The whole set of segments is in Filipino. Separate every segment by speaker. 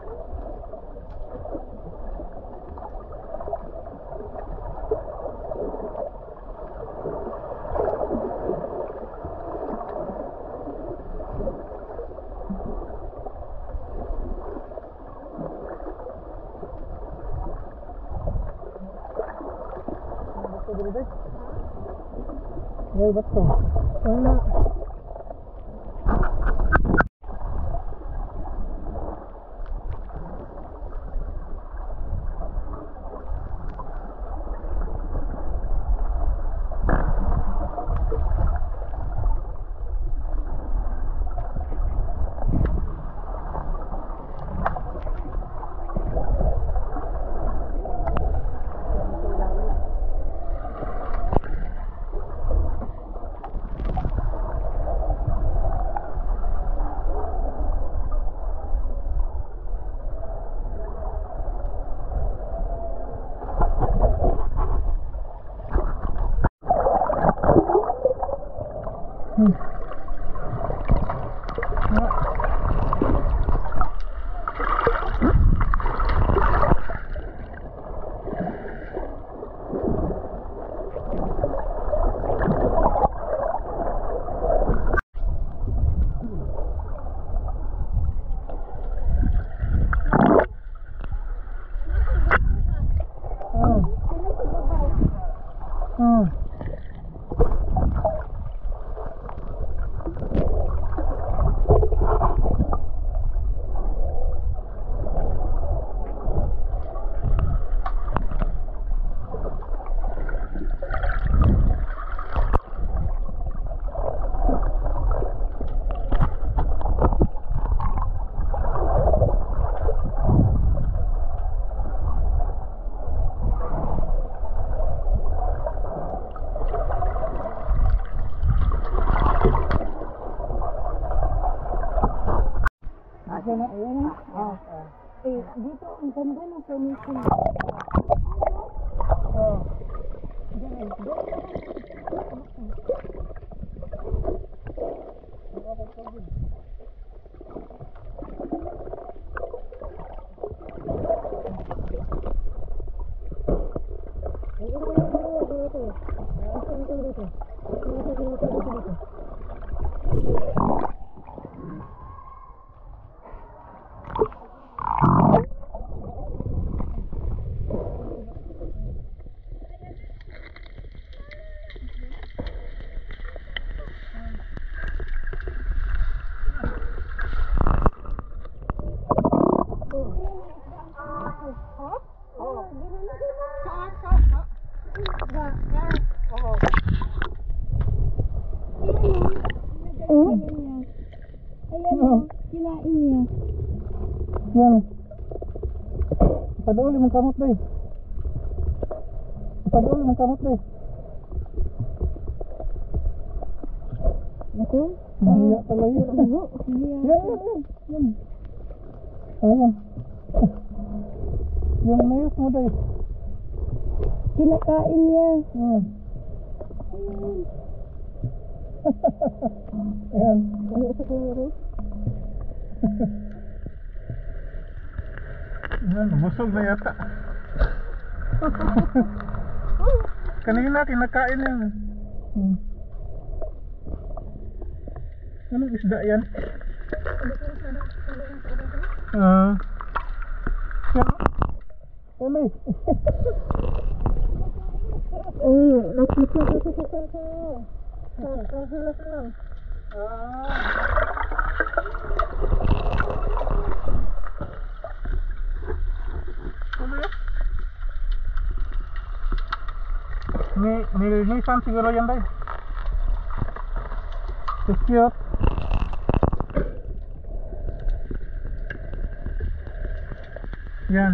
Speaker 1: Ay, ba't to? Wala.
Speaker 2: Dito ang ganda ng formation. Kinain niya.
Speaker 1: Yan. Ipaduli mong kamot deh. Ipaduli mong kamot deh.
Speaker 2: Ako?
Speaker 1: Mahiya talaga yun. Yan. Ayan. Yung nayos mo deh.
Speaker 2: Kinakain niya.
Speaker 1: Ayan.
Speaker 2: Ano sa kuro?
Speaker 1: Ayan, busog na yata. Kanina kinakain yan. Anong isda yan? Yan. Nilinisan siguro yan dahil. It's cute. Yan.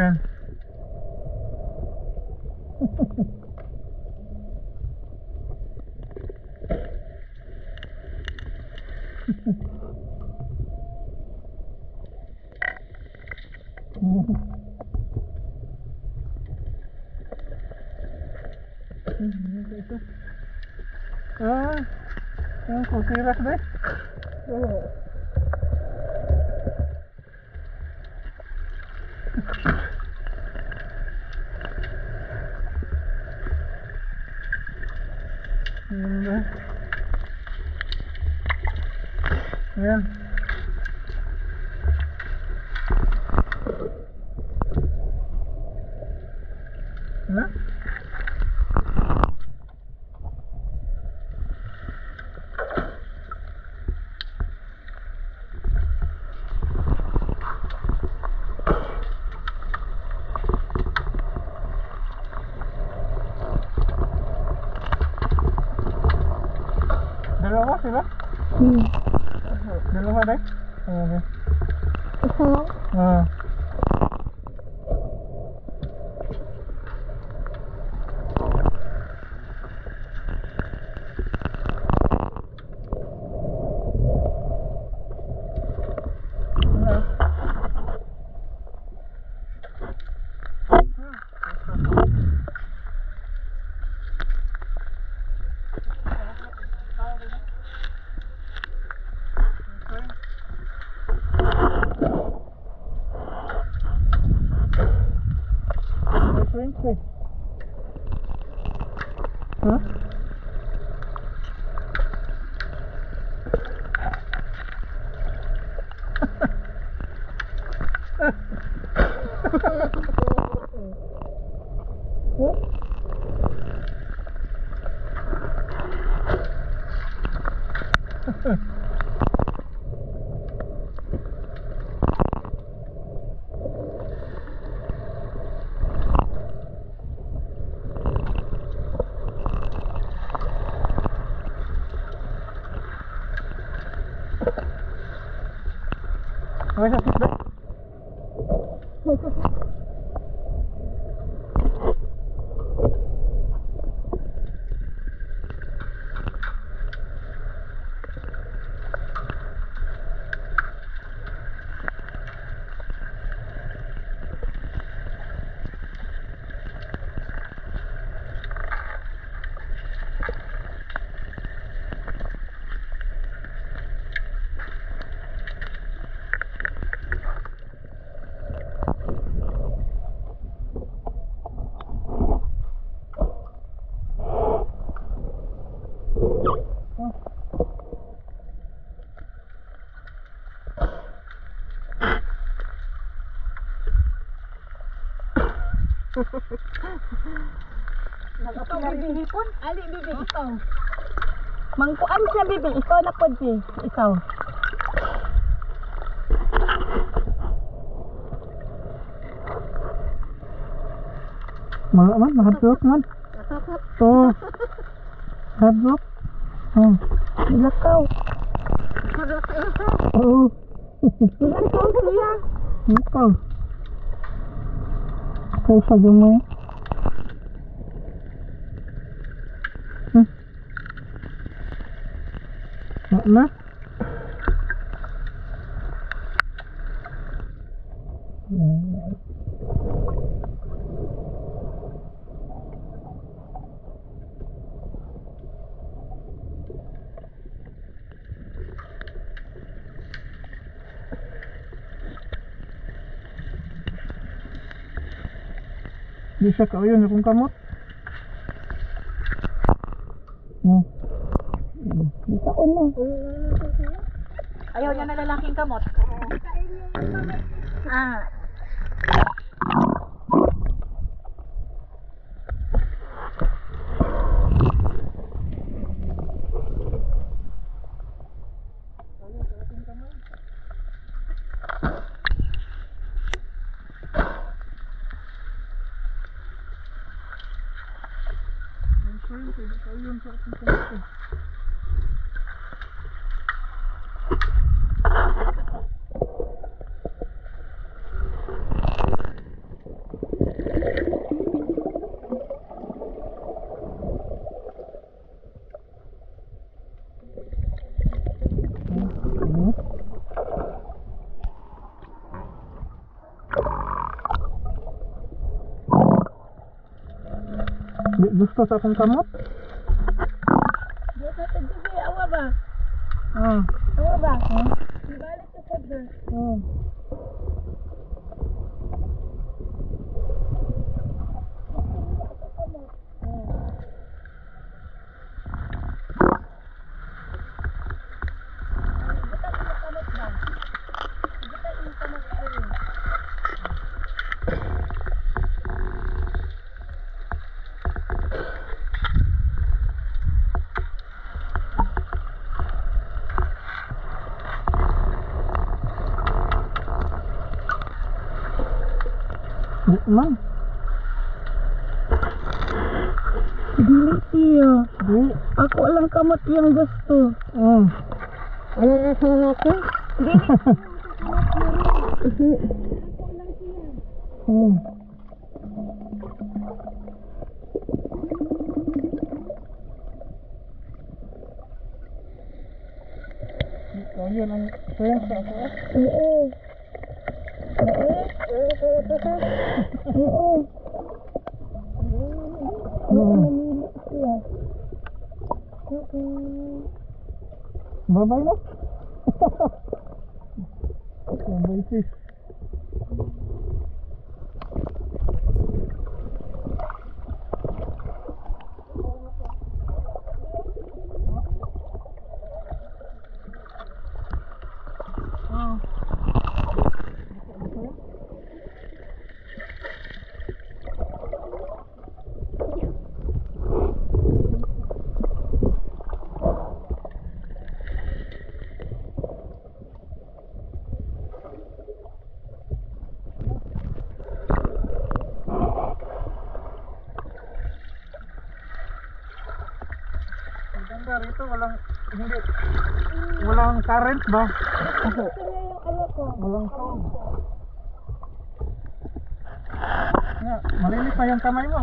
Speaker 1: Yang kusiras deh. Ayan ba? Ayan. Wala? Dalawa sila? Dalawa deh? Okay.
Speaker 2: Isa lang? Huh? May sakit ba? Ikaw, bibi hipon? Ali, bibi, ikaw. Mangkuan siya, bibi. Ikaw na po, bibi. Ikaw.
Speaker 1: Malah man, nahadlok man. Oh. Hadlok. Oh.
Speaker 2: Nilakaw.
Speaker 1: Oh.
Speaker 2: Nilakaw siya.
Speaker 1: Ikaw. Ikaw sa gamay. Na? Bisa kau yun akong kamot.
Speaker 2: Bisa ko na.
Speaker 3: Ayaw niya na lalaking kamot. Ah. Gusto sa akong kamot?
Speaker 2: Dia kata bibi, awa ba?
Speaker 1: Ah.
Speaker 2: Awa ba? Dibalik sa sabar.
Speaker 1: Di man.
Speaker 2: Dili iya.
Speaker 1: Di.
Speaker 2: Ako lang kamot yung gusto.
Speaker 1: Ano na sa ako? Ikaw yun ang sayang sa ako.
Speaker 2: Oo. Oo. Namili siya.
Speaker 1: Babay na. Babay sis. Ganda rito, walang current ba? Walang sound. Malinis na yung kamay mo.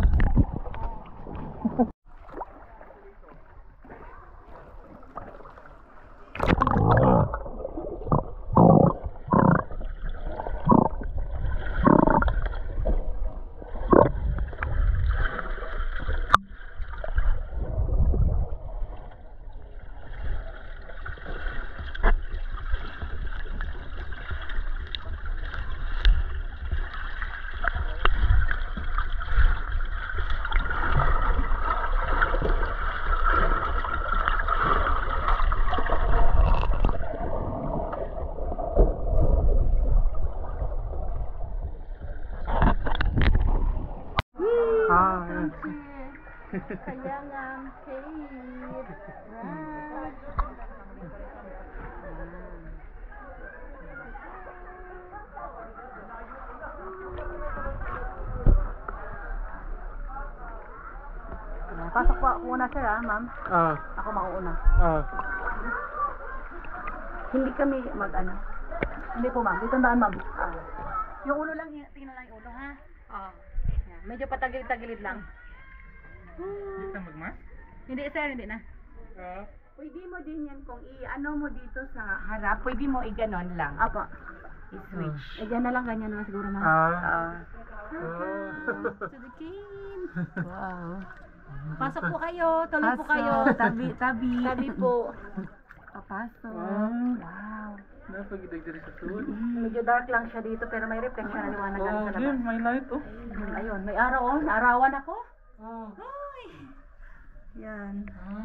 Speaker 2: Kayangang cave.
Speaker 3: Pasok po muna sir ma'am. Ako mauuna. Hindi kami mag-ano. Hindi po ma'am, dito daan ma'am. Yung ulo lang, tingnan lang yung ulo ha. Yan. Medyo patagilid-tagilid lang.
Speaker 1: Hindi ka magmas?
Speaker 3: Hindi sir, hindi na.
Speaker 2: Pwede mo din yan kung i-ano mo dito sa harap. Pwede mo i-ganon lang.
Speaker 3: Apo.
Speaker 2: I-switch.
Speaker 3: Eh, dyan na lang, ganyan na lang siguro ma'am.
Speaker 2: To the cave.
Speaker 3: Wow. Pasok po kayo, tuloy po kayo. Tabi po. Papasok. Wow.
Speaker 1: Napagdag diri sa sulod.
Speaker 3: Medyo dark lang siya dito pero may reflection na liwanag sa labas.
Speaker 1: Yun, may light
Speaker 3: Ayun, may araw naarawan ako. Ay. Yan.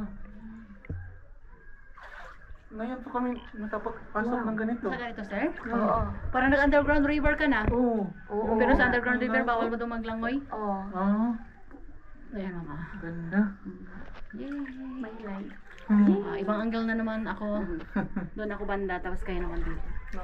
Speaker 1: Ngayon po kami nakapagpasok ng ganito.
Speaker 3: Sa ganito, sir? Oo. Parang nag-underground river ka na.
Speaker 1: Oo.
Speaker 3: Pero sa underground river, bawal mo itong maglangoy? Oo. Ayan mga.
Speaker 1: Ganda.
Speaker 3: Yay! May light. Ibang angle na naman ako. Doon ako banda, tapos kayo naman dito.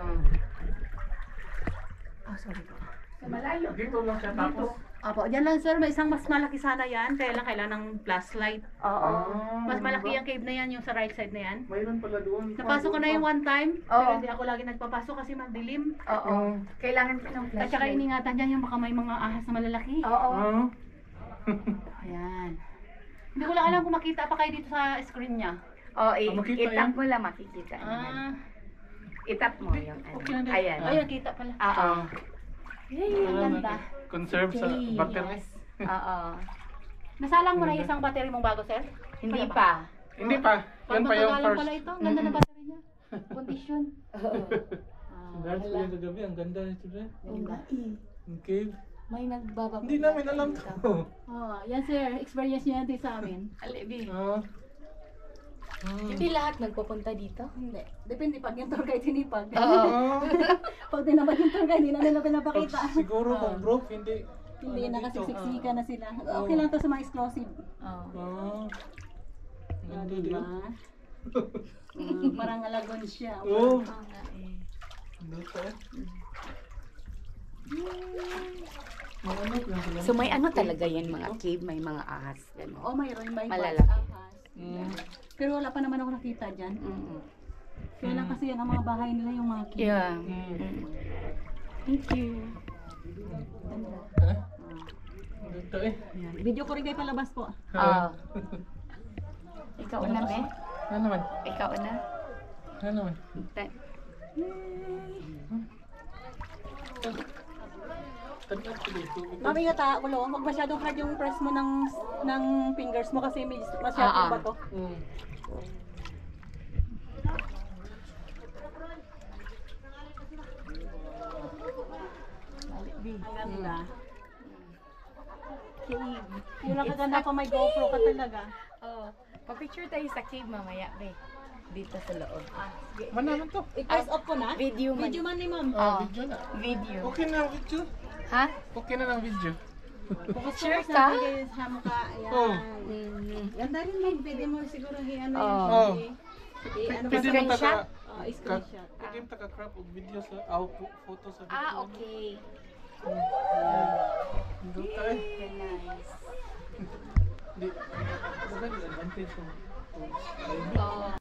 Speaker 3: Sorry po.
Speaker 2: Malayo.
Speaker 1: Dito lang siya tapos.
Speaker 3: Apo, dyan lang sir, may isang mas malaki sana yan. Kaya lang kailangan ng flashlight.
Speaker 2: Oo.
Speaker 3: Mas malaki yung cave na yan, yung sa right side na yan.
Speaker 1: Mayroon pala doon.
Speaker 3: Napasok ko na yung one time, pero hindi ako lagi nagpapasok kasi magdilim.
Speaker 2: Oo. Kailangan ko ng
Speaker 3: At saka iningatan dyan yung baka may mga ahas na malalaki.
Speaker 2: Oo.
Speaker 3: Ayan. Hindi ko lang alam kung makita pa kayo dito sa screen niya.
Speaker 1: makita
Speaker 2: itap
Speaker 1: yan?
Speaker 2: mo lang makikita. Itap mo yung ano.
Speaker 1: Okay na.
Speaker 2: Ayan.
Speaker 3: Ayan, kita pala.
Speaker 2: Oo.
Speaker 3: Yay, ang ganda.
Speaker 1: Conserve sa battery.
Speaker 2: Oo.
Speaker 3: Nasalang mo na yung isang battery mong bago, sir?
Speaker 2: Hindi
Speaker 3: Wala
Speaker 2: pa.
Speaker 1: Hindi pa. Yan pa yung
Speaker 3: Pagpapagalang
Speaker 1: first.
Speaker 3: pala ito. Ang ganda ng battery niya. Condition.
Speaker 1: Dahil ko yung kagabi, ang ganda nito rin. Yung cave.
Speaker 3: May nagbababa.
Speaker 1: Hindi namin alam to.
Speaker 3: Yan sir, experience niya natin sa amin.
Speaker 2: Alibi.
Speaker 3: Hindi lahat nagpupunta dito? Hindi. Depende pag yung tour guide sinipag.
Speaker 2: Oo.
Speaker 3: Pag dinamad yung tour guide, hindi na nila pinapakita.
Speaker 1: Siguro kung broke, hindi.
Speaker 3: Hindi na kasi siksika na sila. Okay lang to sa mga exclusive.
Speaker 1: Ganda
Speaker 3: Diba?
Speaker 1: din.
Speaker 3: Parang alagon siya.
Speaker 1: Oo.
Speaker 3: nga eh.
Speaker 1: Dito. Manok lang sila.
Speaker 3: So may ano talaga yan, mga cave, may mga ahas. Ganun.
Speaker 2: Oh, mayroon may
Speaker 3: Malalaki.
Speaker 1: Mm.
Speaker 2: Pero wala pa naman ako nakita dyan.
Speaker 3: Mm-mm.
Speaker 2: Kaya lang kasi yan ang mga bahay nila yung mga cave.
Speaker 3: Yeah.
Speaker 1: Mm.
Speaker 3: Mm. Thank you.
Speaker 1: Ha? Dito eh.
Speaker 2: Yan. Video ko rin kayo palabas po.
Speaker 3: Oh. Ikaw una, be?
Speaker 1: Ano naman?
Speaker 3: Ikaw una?
Speaker 1: Ano naman? Tagkat ko dito.
Speaker 2: Mami nga ta, kulo, huwag masyadong hard yung press mo ng fingers mo kasi masyadong ba to.
Speaker 1: Mm.
Speaker 2: Ang ganda. Cave. Yung nakaganda pa may GoPro ka talaga.
Speaker 3: Oh. Pa-picture tayo sa cave mamaya, be. Dito sa loob.
Speaker 1: Man naman to.
Speaker 2: I-press off ko na?
Speaker 3: Video man.
Speaker 2: Video man ni ma'am.
Speaker 1: Ah, video na.
Speaker 3: Video.
Speaker 1: Okay na ang video.
Speaker 3: Ha?
Speaker 1: Okay na ang video.
Speaker 3: Sure
Speaker 2: Focus
Speaker 3: ka?
Speaker 2: na guys, ham ka. Ayan.
Speaker 1: Oh.
Speaker 3: Mm.
Speaker 2: Yan dahil ma'am, pwede mo siguro i-ano
Speaker 3: Oh.
Speaker 2: yan.
Speaker 1: Oh.
Speaker 2: I-ano
Speaker 1: Pwede
Speaker 2: ka
Speaker 1: mo
Speaker 3: screenshot?
Speaker 1: taka
Speaker 2: screenshot.
Speaker 1: pwede mo taka crop og video sa photo sa video.
Speaker 3: Ah, okay.
Speaker 1: Dito tayo.
Speaker 3: Nice.
Speaker 1: Di. Bagay advantage mo.
Speaker 3: Oh.